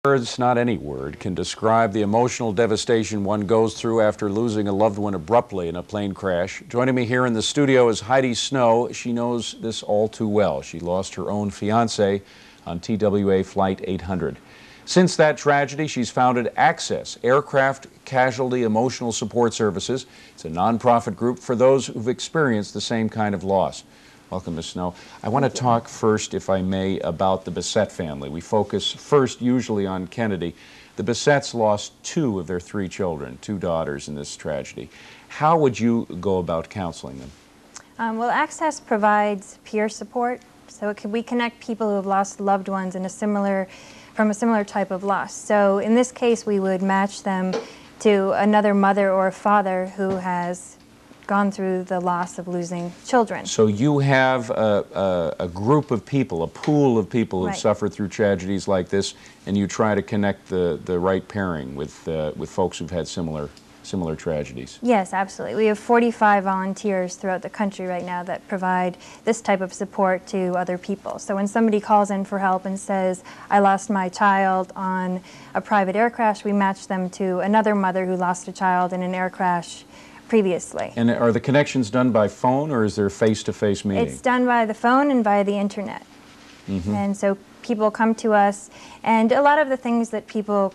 Words, not any word, can describe the emotional devastation one goes through after losing a loved one abruptly in a plane crash. Joining me here in the studio is Heidi Snow. She knows this all too well. She lost her own fiancé on TWA Flight 800. Since that tragedy, she's founded Access, Aircraft Casualty Emotional Support Services. It's a nonprofit group for those who've experienced the same kind of loss. Welcome, Ms. Snow. I want to talk first, if I may, about the Bessette family. We focus first usually on Kennedy. The Bessettes lost 2 of their 3 children, 2 daughters in this tragedy. How would you go about counseling them? Well, Access provides peer support, so we connect people who have lost loved ones in from a similar type of loss. So in this case, we would match them to another mother or father who has gone through the loss of losing children. So you have a group of people, a pool of people who've Right. suffered through tragedies like this, and you try to connect the right pairing with folks who've had similar tragedies. Yes, absolutely. We have 45 volunteers throughout the country right now that provide this type of support to other people. So when somebody calls in for help and says, I lost my child on a private air crash, we match them to another mother who lost a child in an air crash previously. And are the connections done by phone, or is there face-to-face meeting? It's done by the phone and via the internet. And so people come to us, and a lot of the things that people,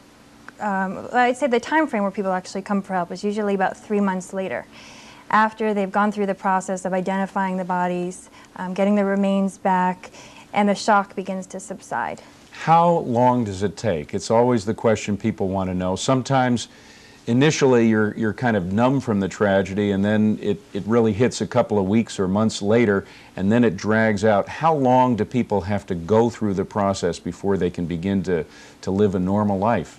I'd say the time frame where people actually come for help is usually about 3 months later, after they've gone through the process of identifying the bodies, getting the remains back, and the shock begins to subside. How long does it take? It's always the question people want to know. Sometimes initially you're kind of numb from the tragedy, and then it really hits a couple of weeks or months later, and then it drags out. How long do people have to go through the process before they can begin to live a normal life?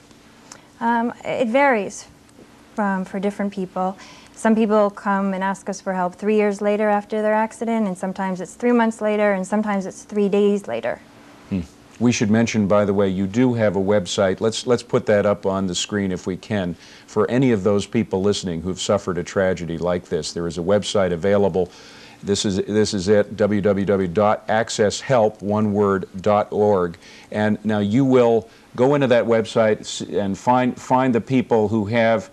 It varies for different people. Some people come and ask us for help 3 years later after their accident, and sometimes it's 3 months later, and sometimes it's 3 days later. We should mention, by the way, you do have a website. Let's put that up on the screen if we can. For any of those people listening who've suffered a tragedy like this, there is a website available. This is it, www.accesshelp.org. And now you will go into that website and find the people who have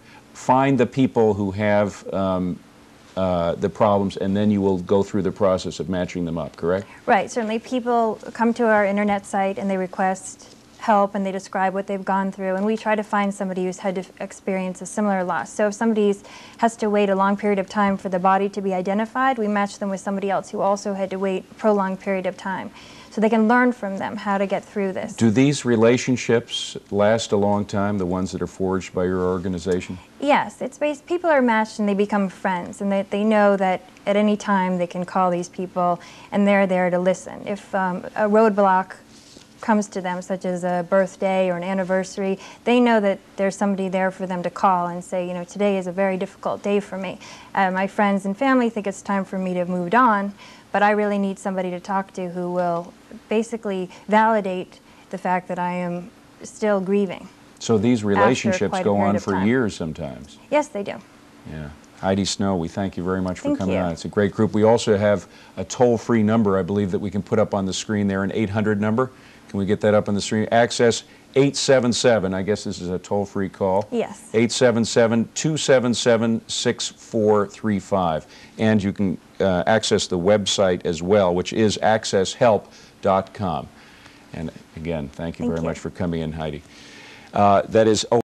the problems, and then you will go through the process of matching them up, correct? Right, certainly people come to our internet site and they request help and they describe what they've gone through, and we try to find somebody who's had to experience a similar loss. So if somebody has to wait a long period of time for the body to be identified, we match them with somebody else who also had to wait a prolonged period of time, so they can learn from them how to get through this. Do these relationships last a long time, the ones that are forged by your organization? Yes, people are matched and they become friends, and they know that at any time they can call these people and they're there to listen. If a roadblock comes to them, such as a birthday or an anniversary, they know that there's somebody there for them to call and say, you know, today is a very difficult day for me. My friends and family think it's time for me to move on, but I really need somebody to talk to who will basically validate the fact that I am still grieving. So these relationships go on for time. years sometimes. Yes, they do. Yeah. Heidi Snow, we thank you very much for Thank coming you. on. It's a great group. We also have a toll-free number, I believe, that we can put up on the screen there, an 800 number. Can we get that up on the screen? Access 877, I guess this is a toll-free call. Yes. 877-277-6435. And you can access the website as well, which is accesshelp.com. And again, thank you very much for coming in, Heidi. That is